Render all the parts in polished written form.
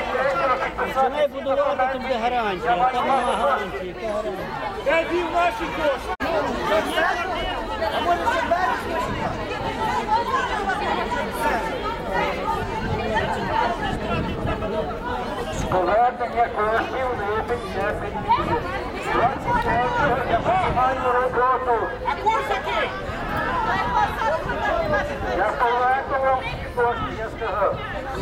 Починай будувати, то буде гарантія. А там нема гарантії. Яка гарантія? Де дів наші кошти? А може це березня? Повернення коштів липень не підійде. 23-го я починаю роботу. А курс який? Я поверну вам всі кошти, я сказав.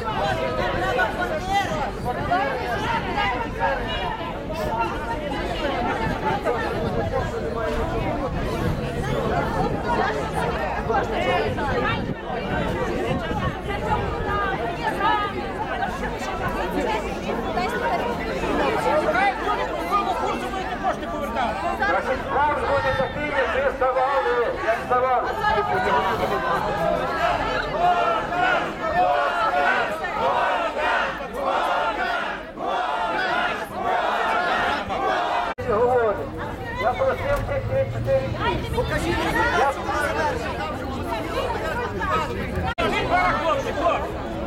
Значить, курс буде такий, як ви ставали, як ставали. Я просив тільки 4 дні. Покажіть, як це завершено. Хлопці, хлопці.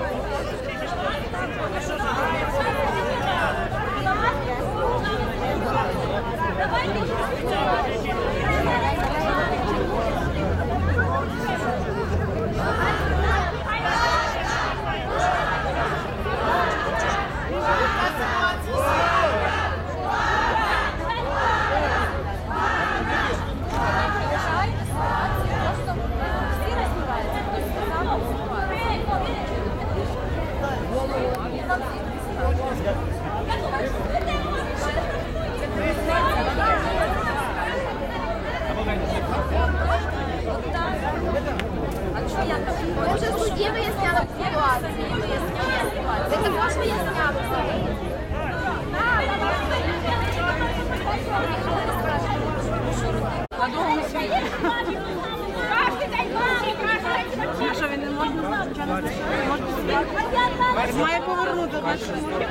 Ми вже в суді виясняли ситуацію. Ви також виясняли. На другому світі. А що, він не може знати? Має повернути, бачиш?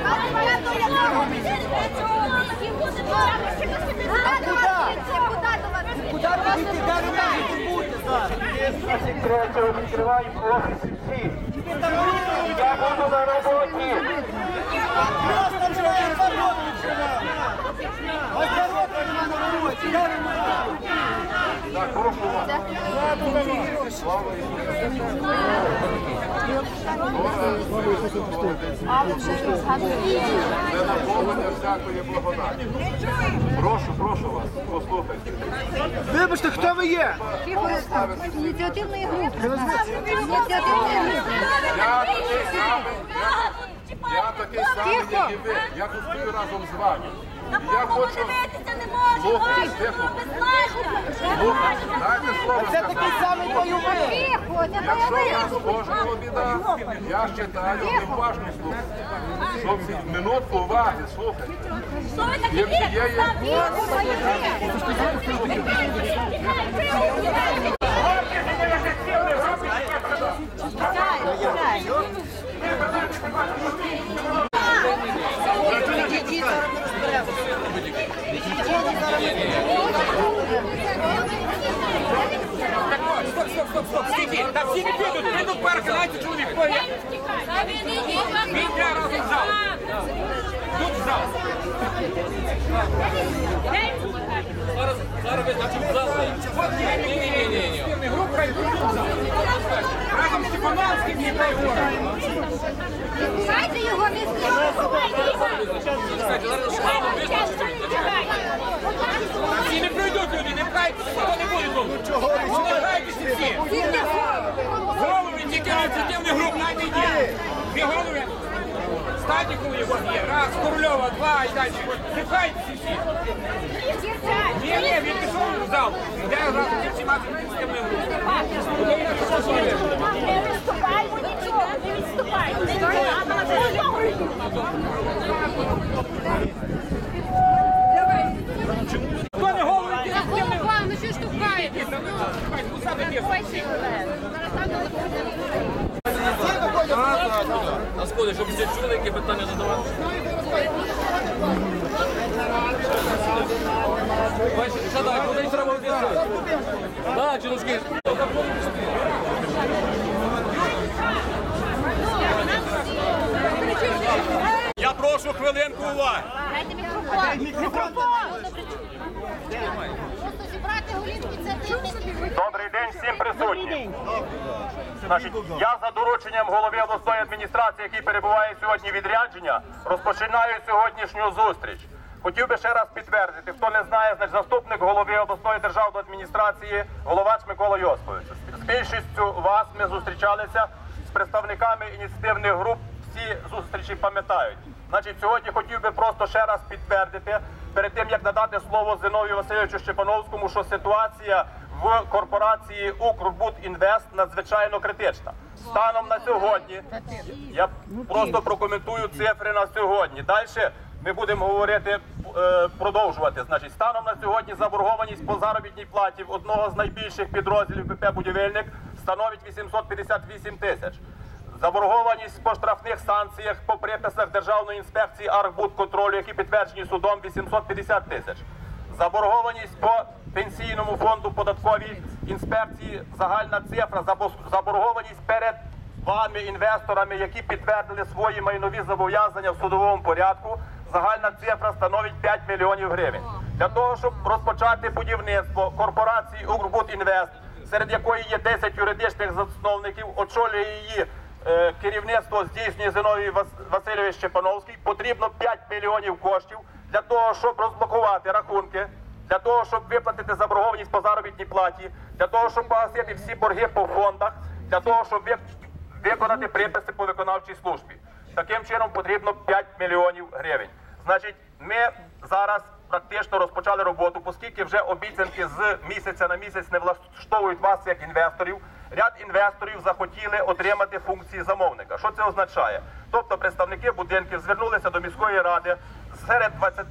Куди ви йти? Де ви можете бути зараз? 23-го відкриваємо офіси всі. Я буду на роботі. Просто вже як завод відчинав. Ось завод нема на роботі. Де ви можете бути? Так, прошу вас. Слава Це наповнення всякої благодаті. Прошу вас, послухайте. Вибачте, хто ви є? Ініціативної групи. Я такий самий, як і ви. Я тут стою разом з вами. Я хочу... Слухайте, тихо. Слухайте, дайте слово Це такий сказати. самий бойовий. Якщо у вас кожного біда, я вважаю, ви уважно слухайте. Хлопці, минутку уваги, слухайте. Якщо є... Стоп, стійте. Та всі не підуть. Підуть пара канадців чоловік. Він для разом в зал. Тут в зал. Зараз визначимо зал. Ні. Група і тут в зал. Разом з Степановським і Пригором. Дайте його Всі не пройдуть люди, не пхайтеся, ніхто не буде тут. Не пхайтеся всі. Голови тільки ініціативних груп навіть йде. Дві голови. Статікові є. Раз, Курльова, два і далі. Не пхайтеся всі. Ні, він пішов в зал. Йде разом зі всіма ініціативними групами. Не виступаємо нічого, не відступаємо. Хто не голови ініціативних груп? Ну що штовхаєте? На сході, щоб всі чули, які питання задавати. Бачите, садай, куди треба вписати? Так, жіночки. Прошу хвилинку уваги. Дайте мікрофон. Мікрофон. Просто зібрати голів ініціативних. Добрий день всім присутнім. Значить, я за дорученням голови обласної адміністрації, який перебуває сьогодні відрядження, розпочинаю сьогоднішню зустріч. Хотів би ще раз підтвердити, хто не знає, значить заступник голови обласної державної адміністрації Головач Микола Йосипович. З більшістю вас ми зустрічалися з представниками ініціативних груп, всі зустрічі пам'ятають. Значить, сьогодні хотів би просто ще раз підтвердити, перед тим, як надати слово Зиновію Васильовичу Щепановському, що ситуація в корпорації «Укрбудінвест» надзвичайно критична. Станом на сьогодні, я просто прокоментую цифри на сьогодні. Далі ми будемо говорити, продовжувати. Значить, станом на сьогодні заборгованість по заробітній платі в одного з найбільших підрозділів ПП «Будівельник» становить 858 тисяч. Заборгованість по штрафних санкціях по приписах Державної інспекції Архбудконтролю, які підтверджені судом, 850 тисяч. Заборгованість по пенсійному фонду податковій інспекції, загальна цифра, заборгованість перед вами, інвесторами, які підтвердили свої майнові зобов'язання в судовому порядку, загальна цифра становить 5 мільйонів гривень. Для того, щоб розпочати будівництво корпорації «Укрбудінвест», серед якої є 10 юридичних засновників, очолює її керівництво здійснює Зиновій Васильович Щепановський, потрібно 5 мільйонів коштів для того, щоб розблокувати рахунки, для того, щоб виплатити заборгованість по заробітній платі, для того, щоб погасити всі борги по фондах, для того, щоб виконати приписи по виконавчій службі. Таким чином потрібно 5 мільйонів гривень. Значить, ми зараз практично розпочали роботу, оскільки вже обіцянки з місяця на місяць не влаштовують вас як інвесторів. Ряд інвесторів захотіли отримати функції замовника. Що це означає? Тобто представники будинків звернулися до міської ради серед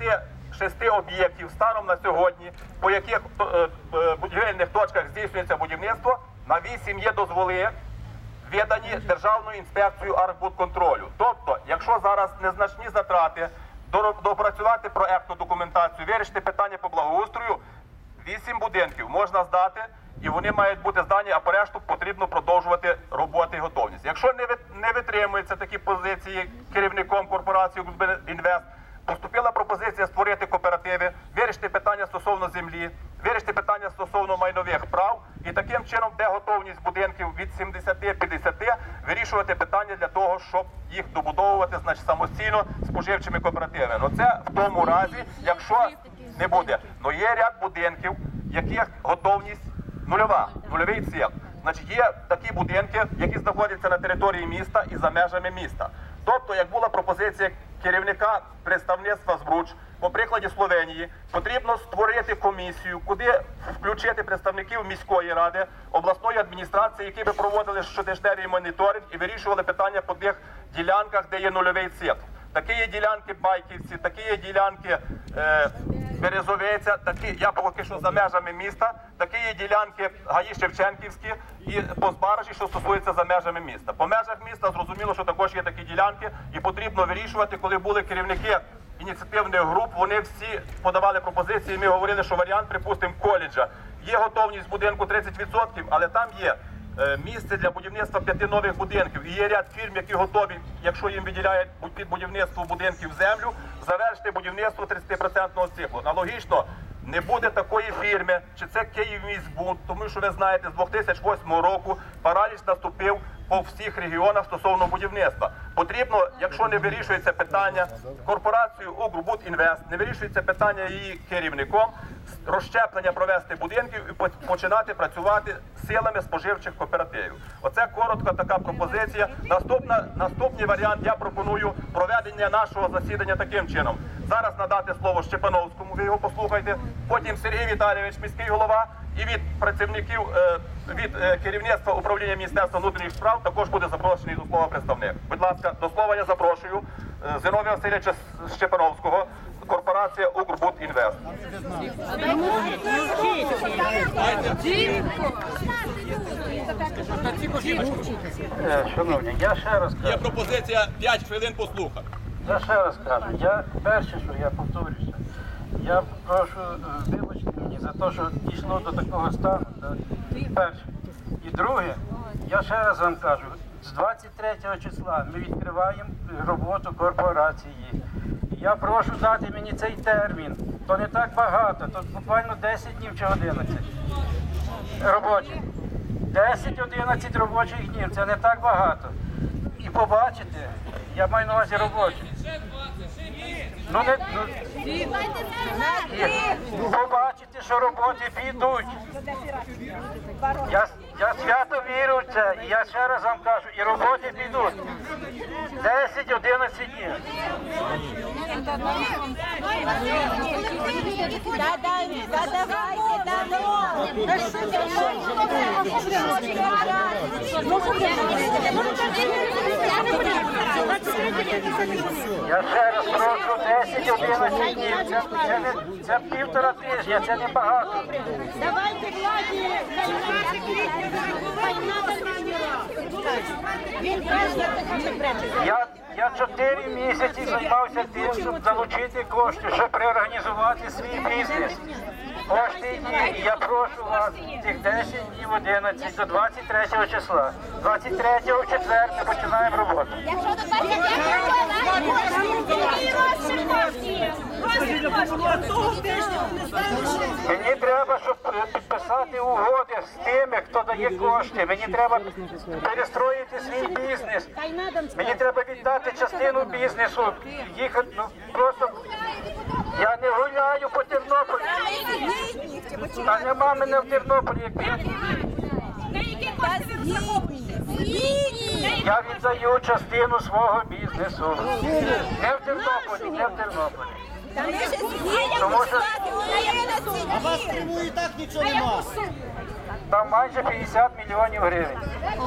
26 об'єктів станом на сьогодні, по яких будівельних точках здійснюється будівництво, на 8 є дозволи, видані Державною інспекцією Архбудконтролю. Тобто, якщо зараз незначні затрати, допрацювати проектну документацію, вирішити питання по благоустрою, 8 будинків можна здати, і вони мають бути здані, а по решту потрібно продовжувати роботи і готовність. Якщо не витримуються такі позиції керівником корпорації «Укрбудінвест», поступила пропозиція створити кооперативи, вирішити питання стосовно землі, вирішити питання стосовно майнових прав, і таким чином, де готовність будинків від 70-50, вирішувати питання для того, щоб їх добудовувати, значить, самостійно споживчими кооперативами. Ну це в тому разі, якщо не буде. Ну є ряд будинків, яких готовність нульова, нульовий цикл. Значить, є такі будинки, які знаходяться на території міста і за межами міста. Тобто, як була пропозиція керівника представництва Збруч, по прикладі Словенії, потрібно створити комісію, куди включити представників міської ради, обласної адміністрації, які би проводили щотижневий моніторинг і вирішували питання по тих ділянках, де є нульовий цикл. Такі є ділянки Байківці, такі є ділянки Березовиця, такі, я поки що за межами міста, такі є ділянки ГАІ Шевченківські і по Збаражі, що стосується за межами міста. По межах міста зрозуміло, що також є такі ділянки, і потрібно вирішувати, коли були керівники ініціативних груп, вони всі подавали пропозиції, ми говорили, що варіант, припустимо, коледжа. Є готовність будинку 30%, але там є місце для будівництва 5 нових будинків. І є ряд фірм, які готові, якщо їм виділяють під будівництво будинків землю, завершити будівництво 30% циклу. Аналогічно, не буде такої фірми, чи це Київміськбуд, тому що ви знаєте, з 2008 року параліч наступив по всіх регіонах стосовно будівництва. Потрібно, якщо не вирішується питання корпорацію «Укрбудінвест», не вирішується питання її керівником, розщеплення провести будинків і починати працювати силами споживчих кооперативів. Оце коротка така пропозиція. Наступний варіант я пропоную проведення нашого засідання таким чином. Зараз надати слово Щепановському, ви його послухайте, потім Сергій Віталійович, міський голова, і від працівників, від керівництва управління Міністерства внутрішніх справ також буде запрошений до слова представник. Будь ласка, до слова я запрошую Зиновія Васильовича Щепановського, корпорація «Укрбудінвест». Шановні, я ще раз Є кажу, пропозиція 5 хвилин послухати. перше, що я повторюся, я прошу вибачте мені за те, що дійшло до такого стану, перше. І друге, я ще раз вам кажу, з 23 числа ми відкриваємо роботу корпорації. Я прошу дати мені цей термін. То не так багато, то буквально 10 днів чи 11 робочих. 10-11 робочих днів, це не так багато. І побачите, я маю на увазі робочих. Ну, і побачите, що роботи підуть. Я свято вірю в це, і я ще раз вам кажу, і роботи підуть. 10-11 днів. Я ще раз прошу 10-11 днів. Це півтора тижня, це не багато. Давайте владі, він каже, Я 4 місяці займався тим, щоб залучити кошти, щоб реорганізувати свій бізнес. Кошти є, і я прошу вас цих 10 днів 11 до 23 числа. 23-го в четвер ми починаємо роботу. Якщо до 23 Мені треба, щоб підписати угоди з тими, хто дає кошти. Мені треба перестроїти свій бізнес. Мені треба віддати частину бізнесу. Їхати, просто я не гуляю по Тернополі. Та нема мене в Тернополі. Я віддаю частину свого бізнесу. Не в Тернополі, не в Тернополі. Тому що А вас в Криму і так нічого нема. там майже 50 мільйонів гривень.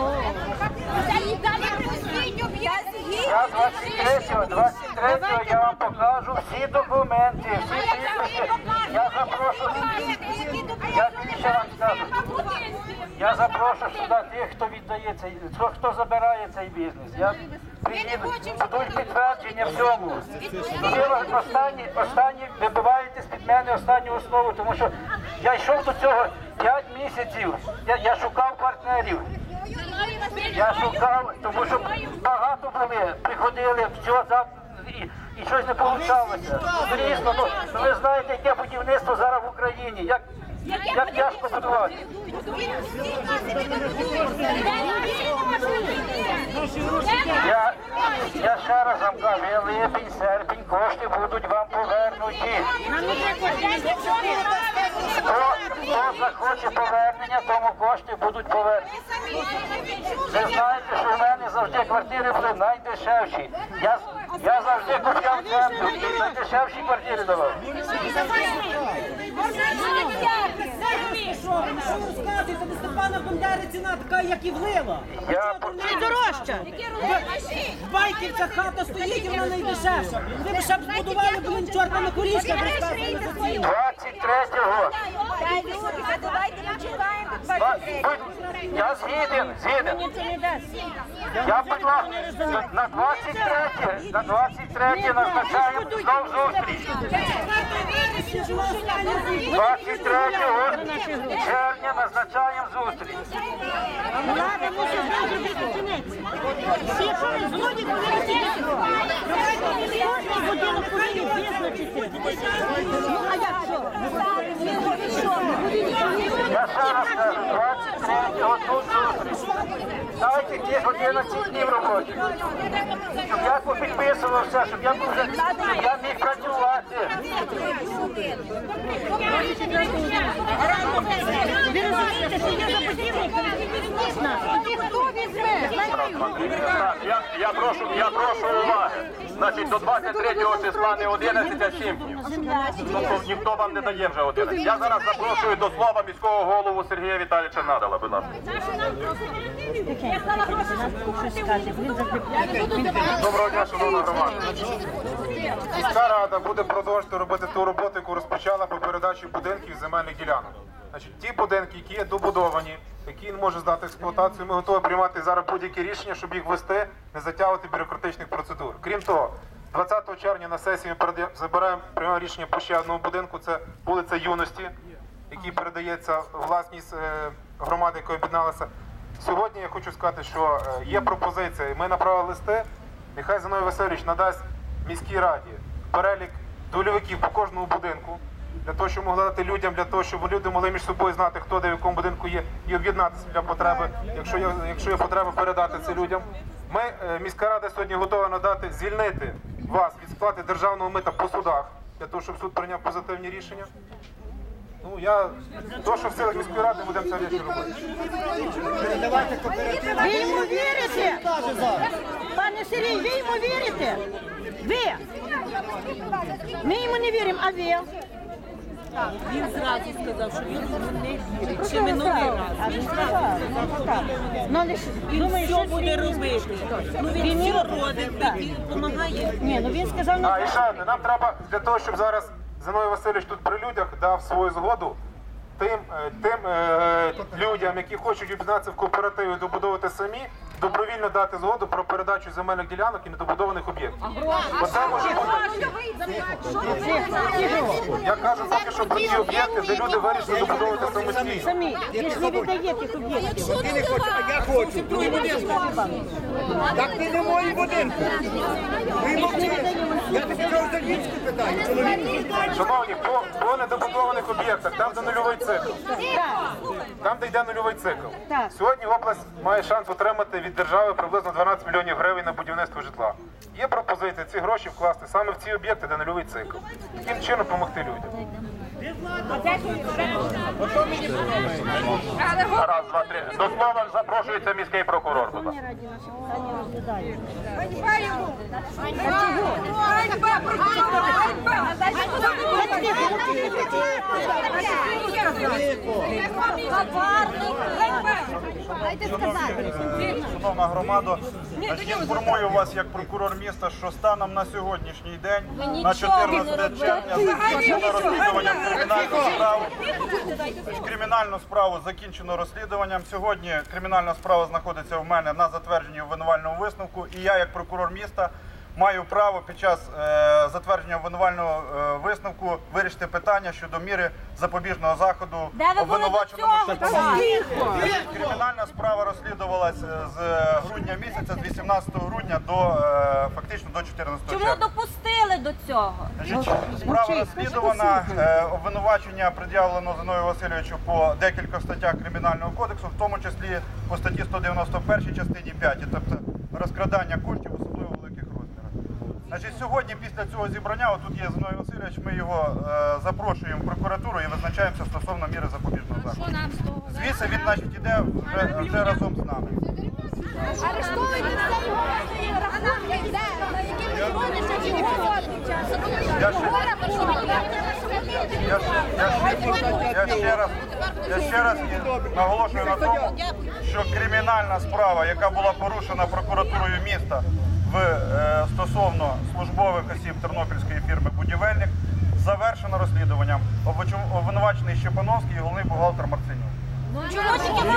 Я 23-го я вам покажу всі документи, всі підписи. Я запрошу, я більше вам скажу. Я запрошу сюди тих, хто віддає цей, хто забирає цей бізнес. Я приїду, будуть підтвердження всьому. Ви останні вибиваєте з-під мене останню основу, тому що я йшов до цього 5 місяців. Я шукав партнерів. Я шукав, тому що багато були, приходили, все, і щось не вийшло. Звісно, ну ви знаєте, яке будівництво зараз в Україні, як тяжко будувати. Я ще раз вам кажу, липень, серпень, кошти будуть вам повернуті. Хто захоче повернення, тому кошти будуть повернені. Ви знаєте, що в мене завжди квартири були найдешевші. Я завжди купляв землю і найдешевші квартири давав. Що розказуєте, до Степана Бандери ціна така, як і влила. Найдорожча. В Байківцях хата стоїть і вона найдешевша. Ви б ще б збудували, бо він чорта на корішка розказує за ціну. 23-го. Я згіден. Я, будь ласка, на 23 назначаємо знов зустріч. 23 червня назначаємо зустріч. влада мусить зробити кінець. Якщо не згодять, вони розсідять. Кожний будинок повинен визначити. А як що? Я ще раз кажу, 23-го тут зустріч. Дайте тих 11 днів робочих. Щоб я попідписувався, щоб я міг працювати. Ви розумієте, що є заподівник, хто візьме? Я прошу уваги. Значить, до 23 числа не 11, а 7 днів. Тобто ніхто вам не дає вже 11. Я зараз запрошую до слова міського голову Сергія Віталійовича Надала, будь ласка. Доброго дня, шановна громада. Міська рада буде продовжувати робити ту роботу, яку розпочала по передачі будинків і земельних ділянок. Значить, ті будинки, які є добудовані, які не може здати експлуатацію, ми готові приймати зараз будь-які рішення, щоб їх ввести, не затягувати бюрократичних процедур. Крім того, 20 червня на сесії ми приймаємо рішення по ще одному будинку, це вулиця Юності, який передається власність громади, яка об'єдналася. Сьогодні я хочу сказати, що є пропозиція. Ми направили листи, нехай Зиновій Васильович надасть міській раді перелік дольовиків по кожному будинку, для того, щоб могли дати людям, для того, щоб люди могли між собою знати, хто де в якому будинку є, і об'єднатися для потреби, якщо є потреба передати це людям. Ми, міська рада сьогодні готова надати, звільнити вас від сплати державного мита по судах, для того, щоб суд прийняв позитивні рішення. Ну, то, що в силах міської ради, будемо це речі робити. Ви йому вірите? Пане Сергій, ви йому вірите? Ви? Ми йому не віримо, а ви? Він зразу сказав, що він не вірить. Ще минулий раз. Він зразу сказав, він все буде робити. Ну він все робить, він допомагає. Ні, ну він сказав, ну І ще одне, нам треба для того, щоб зараз Зиновій Васильович тут при людях дав свою згоду тим людям, які хочуть об'єднатися в кооперативі, добудовувати самі, добровільно дати згоду про передачу земельних ділянок і недобудованих об'єктів. Оце може бути. Я кажу поки що про ті об'єкти, де люди вирішили добудовувати самостійно. самі, ви ж не віддаєте тих об'єктів. Ти не хочеш, а я хочу. Так ти не мої будинки. Ви мовчите. Я тобі кажу, за Львівську питаю. Шановні, по недобудованих об'єктах, там де нульовий цикл. Там, де йде нульовий цикл. Так. Сьогодні область має шанс отримати від держави приблизно 12 мільйонів гривень на будівництво житла. Є пропозиція ці гроші вкласти саме в ці об'єкти, де нульовий цикл. Таким чином допомогти людям. Раз, два, три. До слова запрошується міський прокурор. Будь ласка. Раді наші питання розглядають. Шановна громада, інформую вас як прокурор міста, що станом на сьогоднішній день, на 14 червня, закінчено розслідування кримінальної справи. Кримінальну справу закінчено розслідуванням. Сьогодні кримінальна справа знаходиться в мене на затвердженні обвинувального висновку, і я як прокурор міста маю право під час затвердження обвинувального висновку вирішити питання щодо міри запобіжного заходу обвинуваченому. Кримінальна справа розслідувалася з грудня місяця, з 18 грудня до фактично до 14 червня. Чому допустили до цього? Справа розслідувана, обвинувачення пред'явлено Зиновію Васильовичу по декілька статтях Кримінального кодексу, в тому числі по статті 191 частині 5, тобто розкрадання коштів особливо великих розмірах. Значить, сьогодні після цього зібрання, отут є Зиновій Васильович, ми його запрошуємо в прокуратуру і визначаємося стосовно міри запобіжного заходу. Звідси він, значить, іде вже разом з нами. Арештовані цей рахунок, де? На яким вони Я ще раз наголошую на тому, що кримінальна справа, яка була порушена прокуратурою міста стосовно службових осіб тернопільської фірми «Будівельник», завершено розслідуванням. Обвинувачений Щепановський і головний бухгалтер Марцинюк. Чому тільки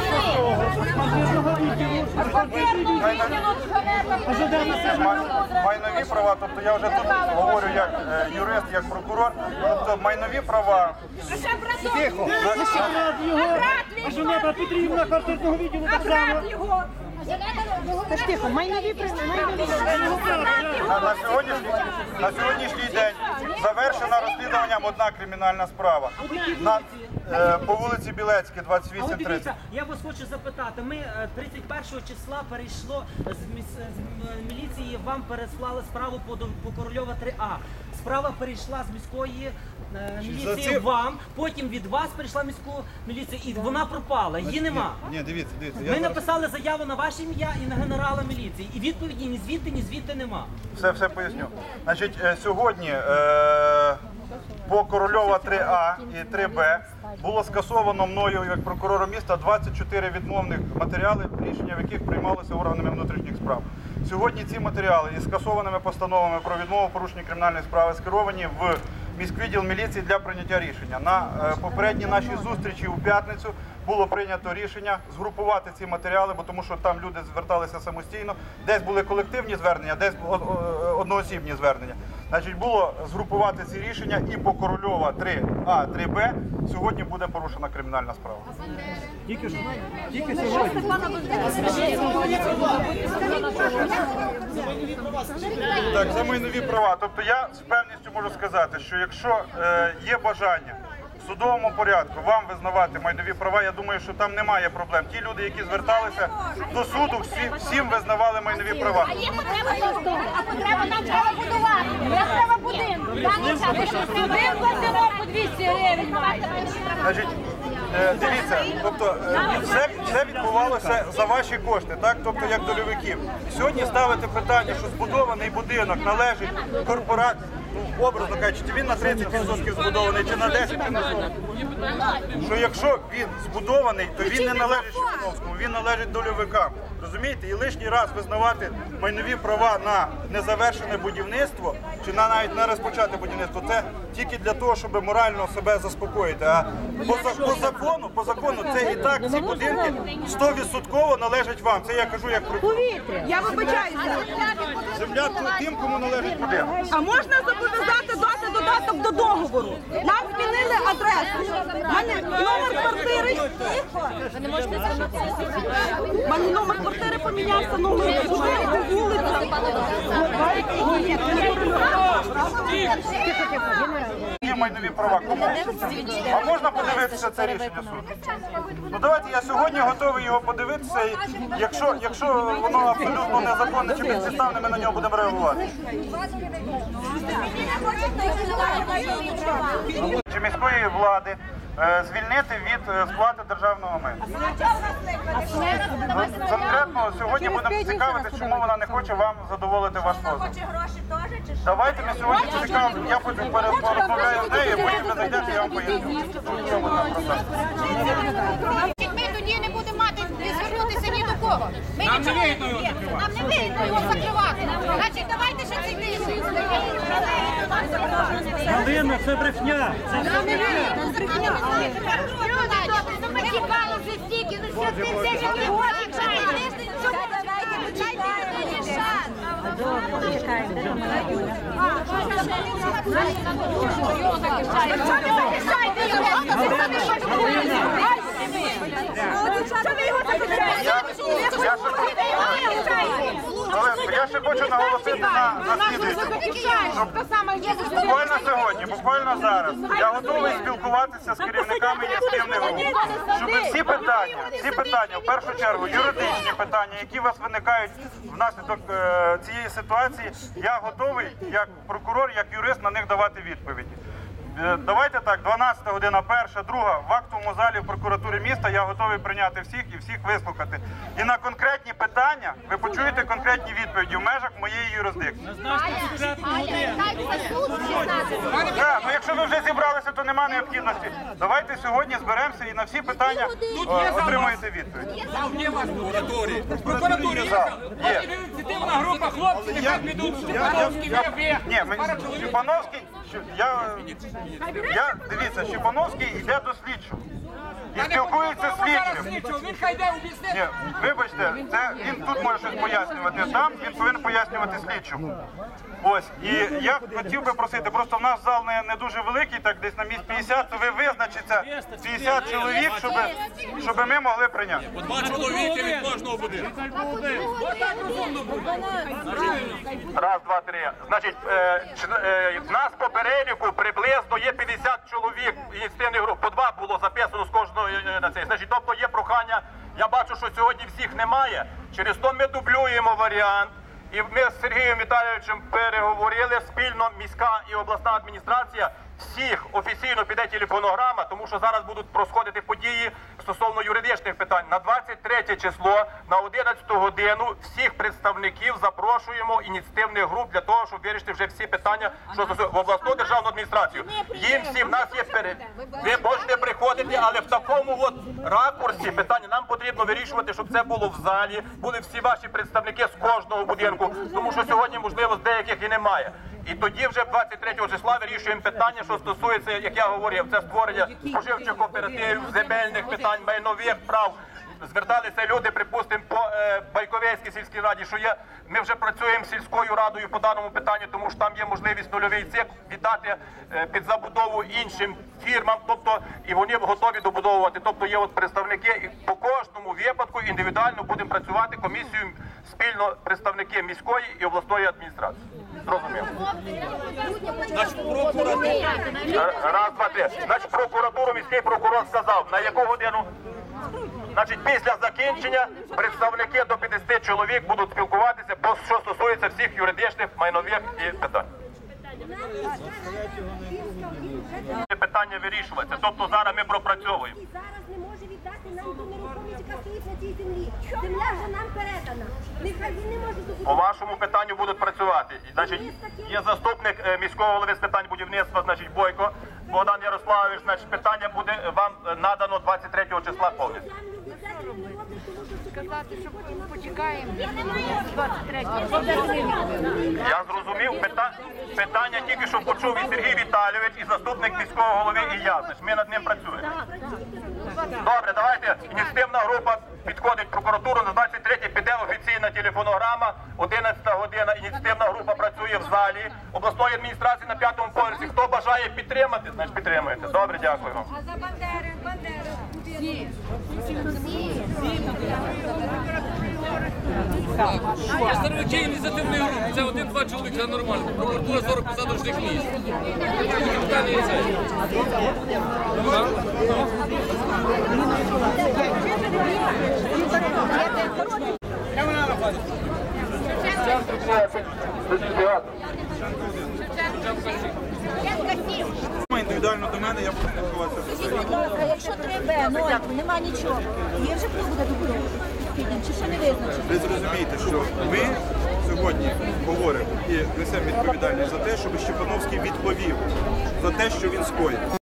Майнові права, тобто я вже тут говорю як юрист, як прокурор, тобто майнові права. Тихо. А Женева Петрівна квартирного відділу так само. Та ж тихо, майнові На сьогоднішній день завершена розслідуванням одна кримінальна справа. По вулиці Білецькій, 28-30. Дивіться, я вас хочу запитати, ми 31 числа перейшло з міліції, вам переслали справу по Корольова 3А. Справа перейшла з міської міліції вам, потім від вас перейшла міську міліцію і вона пропала, її нема. Ні, дивіться. Ми написали заяву на ваше ім'я і на генерала міліції, і відповіді ні звідти нема. Все поясню. Значить, сьогодні по Корольова 3А і 3Б було скасовано мною, як прокурором міста, 24 відмовних матеріали, рішення в яких приймалося органами внутрішніх справ. Сьогодні ці матеріали із скасованими постановами про відмову порушення кримінальної справи скеровані в міськвідділ міліції для прийняття рішення. На попередній нашій зустрічі у п'ятницю було прийнято рішення згрупувати ці матеріали, бо тому що там люди зверталися самостійно. Десь були колективні звернення, десь одноосібні звернення. Значить, було згрупувати ці рішення і по Корольова 3А, 3Б. Сьогодні буде порушена кримінальна справа. Тільки сьогодні. Так, за майнові права. Тобто я з певністю можу сказати, що якщо є бажання в судовому порядку вам визнавати майнові права, я думаю, що там немає проблем. Ті люди, які зверталися до суду, всім визнавали майнові права. А є потреба просто, а потреба нам треба будувати. Нам треба будинок. Ми платимо по 200 гривень. Значить, дивіться, тобто все відбувалося за ваші кошти, так? Тобто як дольовиків. Сьогодні ставити питання, що збудований будинок належить корпорації, образно кажучи, чи він на 30% збудований, чи на 10%, чи на 40%. Що якщо він збудований, то він не належить Шипановському, він належить дольовикам. Розумієте? І лишній раз визнавати майнові права на незавершене будівництво, чи навіть на розпочате будівництво, це тільки для того, щоб морально себе заспокоїти. А по закону це і так ці будинки 100% належать вам. Це я кажу як прокурор. Я вибачаюся. Земля тим, кому належить будинок. А можна зобов'язати дати додаток до договору? Нам змінили адресу. У мене номер квартири. Ви не можете звернутися. У мене номер квартири помінявся, номер вулиця. Є майнові права. Кому? А можна подивитися це рішення суду? Ну давайте, я сьогодні готовий його подивитися, і якщо воно абсолютно незаконне чи безпідставне, ми на нього будемо реагувати. Чи міської влади звільнити від сплати державного мита. Конкретно сьогодні будемо цікавитися, чому вона не хоче вам задоволити ваш позов. Давайте ми сьогодні цікавимо, я потім порозмовляю з нею, потім ви зайдете, я вам поясню, що вона процес. Ми тоді не будемо мати не звернутися ні до кого. Нам не вигідно його закривати. Значить, давайте ще цей тиждень. Галина, це брехня. Ми тікали вже стільки, ну що ти все ж не хочеш. Я ще хочу наголосити на слідуючому. Буквально сьогодні, буквально зараз, я готовий спілкуватися з керівниками ініціативних груп, щоб всі питання, в першу чергу, юридичні питання, які у вас виникають внаслідок цієї ситуації, я готовий, як прокурор, як юрист, на них давати відповіді. Давайте так, 12 година, перша, друга, в актовому залі в прокуратурі міста я готовий прийняти всіх і всіх вислухати. І на конкретні питання ви почуєте конкретні відповіді в межах моєї юрисдикції. Ну якщо ви вже зібралися, то немає необхідності. Давайте сьогодні зберемося і на всі питання отримаєте відповідь. Там є вас в прокуратурі. В прокуратурі є. Ініціативна група хлопців, нехай підуть Шипановський, Шипановський, дивіться, Шипановський йде до слідчого. І спілкується з слідчим. Він хай йде об'яснити. Ні, вибачте, він тут може щось пояснювати, там він повинен пояснювати слідчому. Ось, і я хотів би просити, просто в нас зал не дуже великий, так десь на місць 50, то ви визначиться 50 чоловік, щоб ми могли прийняти. По 2 чоловіки від кожного будинку. Раз, два, три. Значить, в нас по переліку приблизно є 50 чоловік ініціативних груп. По 2 було записано з кожної на цей. Значить, тобто є прохання. Я бачу, що сьогодні всіх немає. Через то ми дублюємо варіант. І ми з Сергієм Віталійовичем переговорили спільно, міська і обласна адміністрація. Всіх офіційно піде телефонограма, тому що зараз будуть розходити події стосовно юридичних питань. На 23 число, на 11 годину всіх представників запрошуємо ініціативних груп для того, щоб вирішити вже всі питання, що в обласну державну адміністрацію. Їм всім, в нас є ви можете приходити, але в такому от ракурсі питання нам потрібно вирішувати, щоб це було в залі, були всі ваші представники з кожного будинку, тому що сьогодні, можливо, з деяких і немає. І тоді вже 23 числа вирішуємо питання, що стосується, як я говорив, це створення споживчих кооперативів, земельних питань, майнових прав. зверталися люди, припустимо, по Байковецькій сільській раді, що ми вже працюємо з сільською радою по даному питанню, тому що там є можливість нульовий цик віддати під забудову іншим фірмам, тобто і вони готові добудовувати. Тобто є от представники, і по кожному випадку індивідуально будемо працювати комісією спільно представники міської і обласної адміністрації. Зрозуміло. Раз, два, три. Значить, прокуратуру міський прокурор сказав, на яку годину? Значить, після закінчення представники до 50 чоловік будуть спілкуватися, що стосується всіх юридичних, майнових і питань. Питання вирішується. Тобто зараз ми пропрацьовуємо. Зараз не може віддати нам ту нерухомість, яка стоїть на цій землі. Земля вже нам передана. Нехай він не може зупинити. По вашому питанню будуть працювати. Значить, є заступник міського голови з питань будівництва, значить, Бойко Богдан Ярославович. Значить, питання буде вам надано 23 числа повністю. Сказати, що почекаємо. Я не маю 23. Я зрозумів. Питання тільки що почув і Сергій Віталійович, і заступник міського голови, і я. Значить, ми над ним працюємо. Добре, давайте. Ініціативна група підходить в прокуратуру. На 23 піде офіційна телефонограма. 11 година. Ініціативна група працює в залі обласної адміністрації на 5-му поверсі. Хто бажає підтримати, значить підтримуєте. Добре, дякую вам. А за Бандери? Представники ініціативної групи, це 1-2 чоловік, це нормально. Прокуратура 40 посадочних місць. Питання є це. Індивідуально до мене, я буду спілкуватися. Скажіть, будь ласка, якщо 3Б, нема нічого, є вже хто буде добудовувати? Чи ще не визначено? Ви зрозумієте, що ми сьогодні говоримо і несемо відповідальність за те, щоб Щепановський відповів за те, що він скоїв.